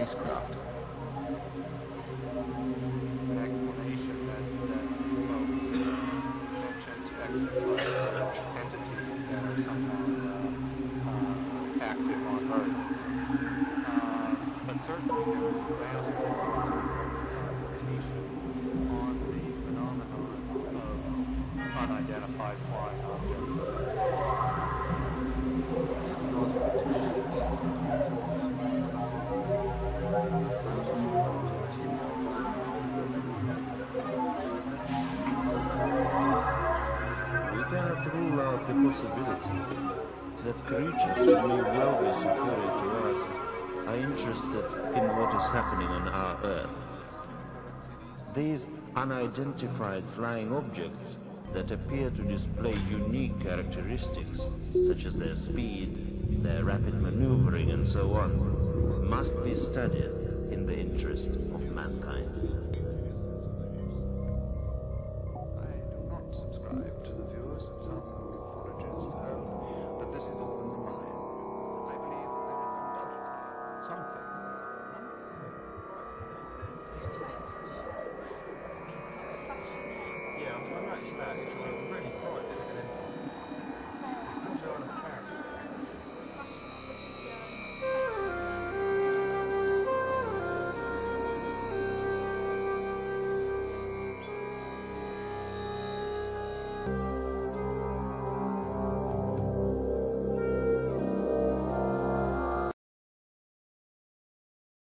spacecraft. An explanation that folks, sentient extraterrestrial entities that are somehow active on Earth. But certainly there is a vast documentation on the phenomenon of unidentified flying objects. We cannot rule out the possibility that creatures who may well be superior to us are interested in what is happening on our Earth. These unidentified flying objects that appear to display unique characteristics, such as their speed, their rapid maneuvering, and so on, must be studied in the interest of mankind. I do not subscribe to the views that some ufologists hold that this is all in the mind. I believe that there is undoubtedly something. Yeah, I noticed that. It's really bright. And then